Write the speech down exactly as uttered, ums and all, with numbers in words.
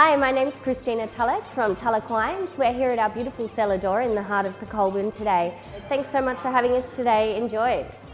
Hi, my name's Christina Tulloch from Tulloch Wines. We're here at our beautiful cellar door in the heart of Pokolbin today. Thanks so much for having us today. Enjoy.